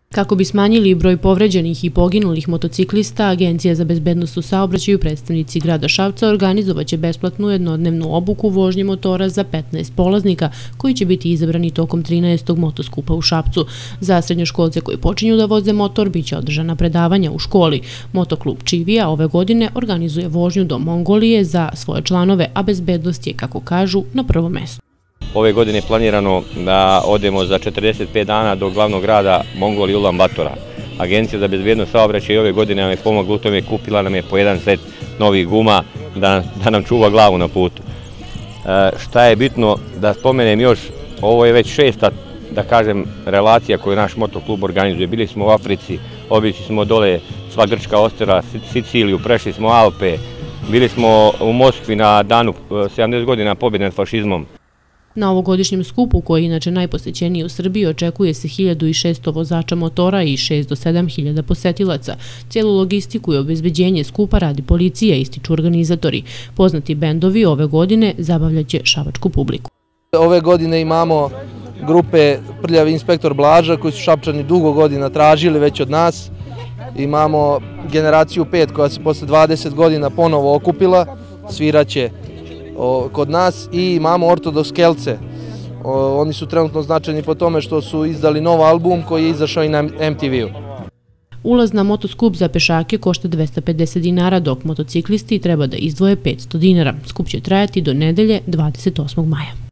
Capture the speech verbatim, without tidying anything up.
Kako bi smanjili broj povređenih i poginulih motociklista, Agencija za bezbednost u saobraćaju i predstavnici grada Šapca organizovaće besplatnu jednodnevnu obuku vožnje motora za petnaest polaznika koji će biti izabrani tokom trinaestog motoskupa u Šapcu. Za srednjoškolce koji počinju da voze motor biće održana predavanja u školi. Motoklub Čivija ove godine organizuje vožnju do Mongolije za svoje članove, a bezbednost je, kako kažu, na prvom mestu. Ove godine je planirano da odemo za četrdeset pet dana do glavnog grada Mongolije Ulan Batora. Agencija za bezbednost saobraćaja i ove godine nam je pomogla u tome, kupila nam je po jedan set novih guma da, da nam čuva glavu na putu. E, šta je bitno da spomenem još, ovo je već šesta, da kažem, relacija koju naš motoklub organizuje. Bili smo u Africi, obišli smo dole sva grčka ostrva, Siciliju, prešli smo Alpe, bili smo u Moskvi na danu sedamdeset godina pobjede nad fašizmom. Na ovogodišnjem skupu, koji je inače najposećeniji u Srbiji, očekuje se hiljadu šesto vozača motora i šest do sedam hiljada posetilaca. Cijelu logistiku i obezbeđenje skupa radi policija, ističu organizatori. Poznati bendovi ove godine zabavljaće šabačku publiku. Ove godine imamo grupe Prljavi inspektor Blaža koji su Šapčani dugo godina tražili već od nas. Imamo generaciju pet koja se posle dvadeset godina ponovo okupila, sviraće kod nas, i imamo Ortodoks Kelce. Oni su trenutno značajni po tome što su izdali nov album koji je izašao i na em te ve u. Ulaz na motoskup za pešake košta dvesta pedeset dinara, dok motociklisti treba da izdvoje petsto dinara. Skup će trajati do nedelje dvadeset osmog maja.